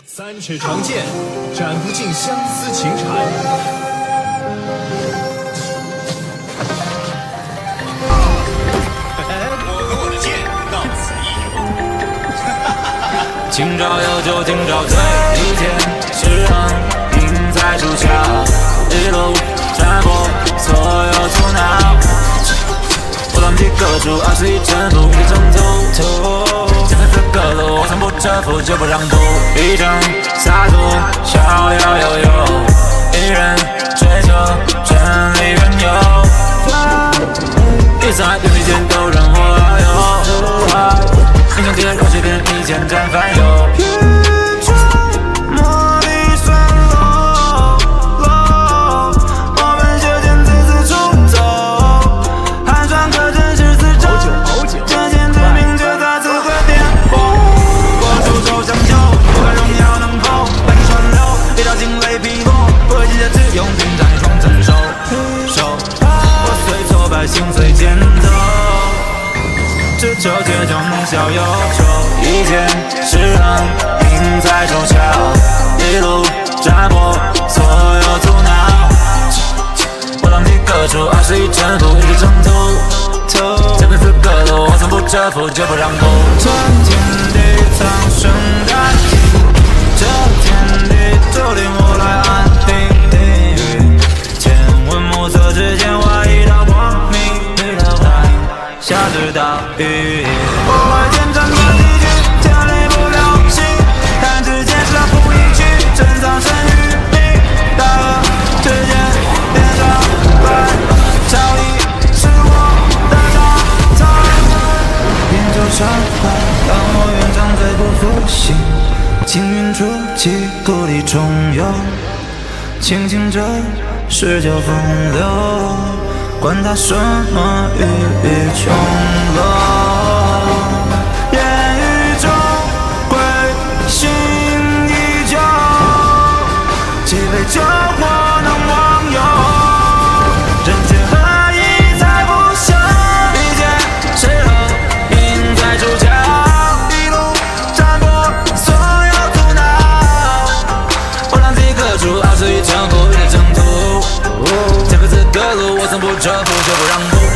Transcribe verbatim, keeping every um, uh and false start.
三尺长剑，斩不尽相思情缠。我和我的剑到此一游。 今朝有酒今朝醉，一天是恒赢在树下，一路斩破所有阻挠。我当即各处二十一征服，一征途。这次各路我从不折服，绝不让步。一生洒脱，逍遥悠悠，一人追求真理远游。一赛对比剑都让我遨游，英雄杰若雪边一剑斩凡有。用兵在双成手手，我虽挫败，心随剑走。只求结中能逍遥愁，一剑是恒赢在手桥，一路斩破所有阻挠。我当即各处二十一征服，一直征途。这辈子各路我从不折服，绝不让步。这天地苍生大地，这天地就令我来安定。色之间画一道光明，下至大雨。我挥剑斩断几句，剑离不了心。弹指间杀负一曲，珍藏身与名。大河之间，天上白，朝里是我的长草。饮酒伤怀，让我愿长醉不复醒。青云出击，故里重游。清醒着。世教风流，管他什么雨雨琼楼。烟雨中归心依旧，几杯酒或能忘忧。人却何以才不朽？一剑是恒赢在树桥，一路斩破所有阻挠。我让自己各处二十一征服，一直征途。这辈子各路我从不折服，绝不让步。